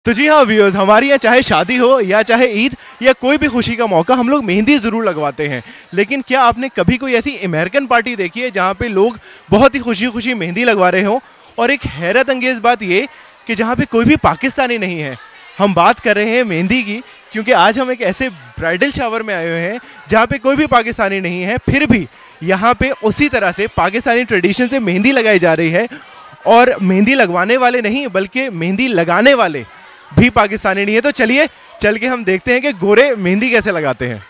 तो जी हाँ व्यूअर्स, हमारे यहाँ चाहे शादी हो या चाहे ईद या कोई भी खुशी का मौका, हम लोग मेहंदी ज़रूर लगवाते हैं। लेकिन क्या आपने कभी कोई ऐसी अमेरिकन पार्टी देखी है जहाँ पे लोग बहुत ही खुशी खुशी मेहंदी लगवा रहे हों? और एक हैरत अंगेज़ बात ये कि जहाँ पे कोई भी पाकिस्तानी नहीं है। हम बात कर रहे हैं मेहंदी की, क्योंकि आज हम एक ऐसे ब्राइडल शावर में आए हुए हैं जहाँ पे कोई भी पाकिस्तानी नहीं है, फिर भी यहाँ पे उसी तरह से पाकिस्तानी ट्रेडिशन से मेहंदी लगाई जा रही है। और मेहंदी लगवाने वाले नहीं बल्कि मेहंदी लगाने वाले भी पाकिस्तानी नहीं है। तो चलिए चल के हम देखते हैं कि गोरे मेहंदी कैसे लगाते हैं।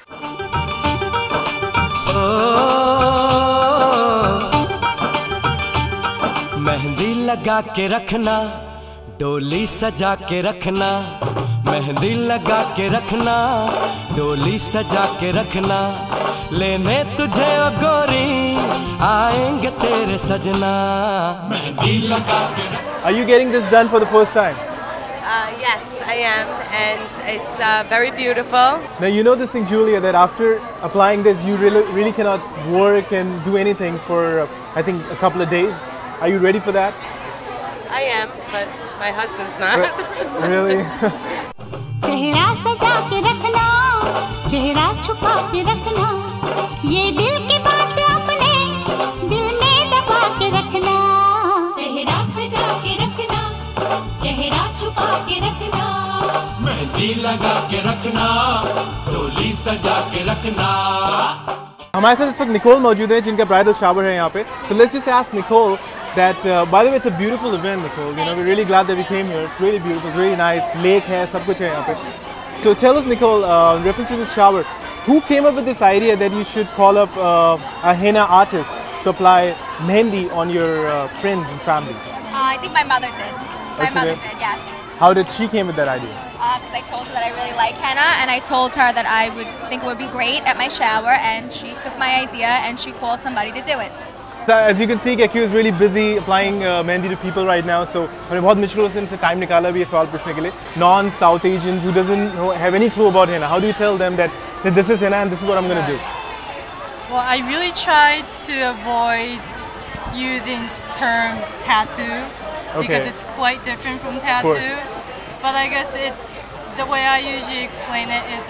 मेहंदी लगा के रखना, डोली सजा के रखना, मेहंदी लगा के रखना, डोली सजा के रखना, लेने तुझे ओ गोरी आएंगे तेरे सजना। मेहंदी लगा के रखना। Are you getting this done for the first time? Yes, I am, and it's very beautiful. Now you know this thing, Julia, that after applying this, you really cannot work and do anything for I think a couple of days. Are you ready for that? I am, but my husband's not. Really? चेहरा सजा के रखना, चेहरा छुपा के रखना, ये दिल की बात अपने दिल में दबा के रखना। चेहरा सजा के रखना, चेहरा छुपा के रखना, मेहंदी लगा के रखना, डोली सजा के रखना। हमारे साथ इस वक्त निकोल मौजूद है जिनका ब्राइडल शावर है यहाँ पे। So let's just ask Nicole that by the way, it's a beautiful event, Nicole. You know, we're really glad that we came here. It's really beautiful. It's really nice. Lake है, सब कुछ है यहाँ पे. So tell us, Nicole, in reference to this shower, who came up with this idea that you should call up a henna artist to apply mehendi on your friends and family? I think my mother did. My mother did, yes. How did she came with that idea? Because I told her that I really like henna, and I told her that I would think it would be great at my shower, and she took my idea and she called somebody to do it. As you can see, Q is really busy applying mehendi to people right now. So हमने बहुत मुश्किलों से इनसे time निकाला भी ये सवाल पूछने के लिए. Non-South Asians who doesn't have any clue about henna, how do you tell them that this is henna and this is what I'm going to do? Well, I really try to avoid using term tattoo because it's quite different from tattoo. But I guess it's the way I usually explain it is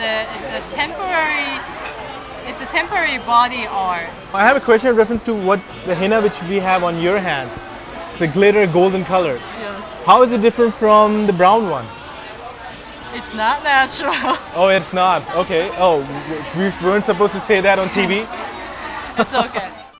it's a temporary body art. I have a question in reference to what the henna which we have on your hands. It's a glitter golden color. Yes. How is it different from the brown one? It's not natural. Oh, it's not. Okay. Oh, we weren't supposed to say that on TV. It's okay.